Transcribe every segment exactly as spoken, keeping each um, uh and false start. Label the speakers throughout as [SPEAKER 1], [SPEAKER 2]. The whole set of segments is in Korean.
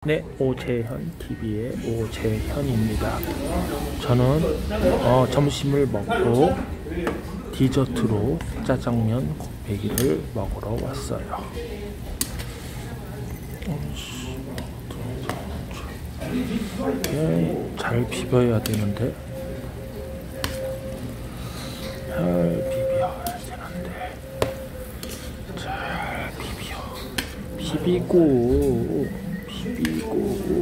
[SPEAKER 1] 네, 오재현 티비의 오재현입니다. 저는 어, 점심을 먹고 디저트로 짜장면 곱빼기를 먹으러 왔어요. 이렇게 잘 비벼야 되는데 잘 비벼야 되는데 잘 비벼 비비고 비비고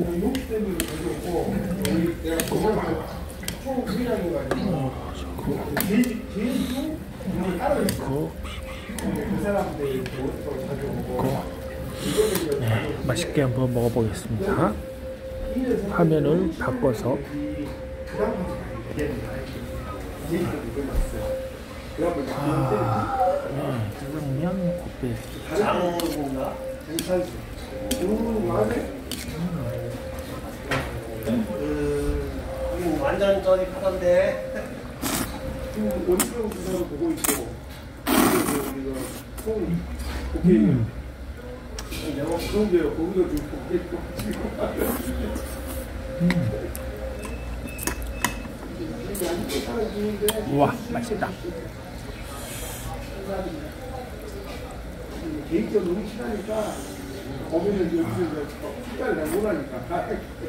[SPEAKER 1] 네, 맛있게 한번 먹어보겠습니다. 화면을 바꿔서 아, 네, 짜장면 곱빼기.
[SPEAKER 2] 음, 완전 저기 하던데.
[SPEAKER 3] 원수형 부사로 보고 있고, 우리가 송, 오케이. 내가 그런 게요. 거기가 지금 보고 있고, 지금.
[SPEAKER 1] 우와, 맛있다.
[SPEAKER 3] 개인적으로 너무 친하니까, 거기는 여기서 식단을 잘 못하니까.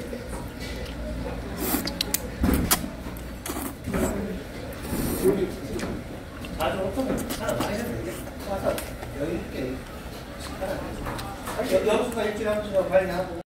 [SPEAKER 2] 아주 엄청 하나 많이 했는데 와서 여유 있게 식사를 하죠. 여수가 일주일에 한 번씩 관리하고.